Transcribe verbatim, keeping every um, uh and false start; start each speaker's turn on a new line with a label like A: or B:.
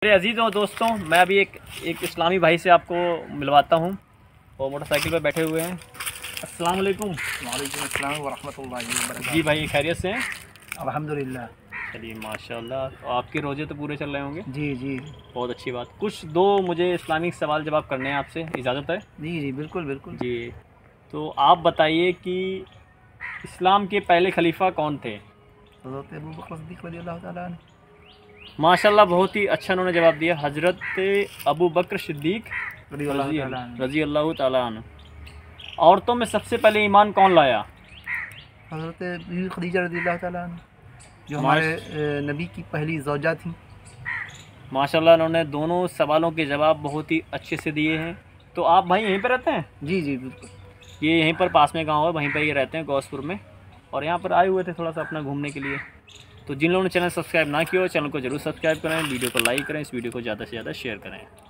A: मेरे अजीज़ और दोस्तों, मैं अभी एक एक इस्लामी भाई से आपको मिलवाता हूँ और मोटरसाइकिल पर बैठे हुए हैं। अस्सलाम वालेकुम।
B: वालेकुम अस्सलाम व रहमतुल्लाहि व बरकातहू।
A: जी भाई, खैरियत से हैं?
B: अल्हम्दुलिल्लाह।
A: चलिए माशाल्लाह। तो आपके रोज़े तो पूरे चल रहे होंगे?
B: जी जी
A: बहुत अच्छी बात। कुछ दो मुझे इस्लामिक सवाल जवाब करने हैं आपसे, इजाज़त है?
B: जी जी बिल्कुल बिल्कुल।
A: जी, तो आप बताइए कि इस्लाम के पहले खलीफा कौन थे?
B: हज़रत अबू बकर सिद्दीक़ रज़ियल्लाहु ताला अन्हु।
A: माशाल्लाह, बहुत ही अच्छा उन्होंने जवाब दिया। हज़रत अबू बकर सिद्दीक़
B: रज़ियल्लाहु ताला अन्हु।
A: रज़ी अल्लाह ताला अन्हु। औरतों में सबसे पहले ईमान कौन लाया?
B: हज़रत बीवी खदीजा रज़ियल्लाहु ताला अन्हा, जो
A: माश
B: हमारे अ, नबी की पहली ज़ौजा थी।
A: माशाल्लाह, उन्होंने दोनों सवालों के जवाब बहुत ही अच्छे से दिए हैं। तो आप भाई यहीं पर रहते हैं?
B: जी जी बिल्कुल।
A: ये यहीं पर पास में गांव है, वहीं पर ये रहते हैं गौसपुर में, और यहाँ पर आए हुए थे थोड़ा सा अपना घूमने के लिए। तो जिन लोगों ने चैनल सब्सक्राइब ना किया हो, चैनल को जरूर सब्सक्राइब करें, वीडियो को लाइक करें, इस वीडियो को ज़्यादा से ज़्यादा शेयर करें।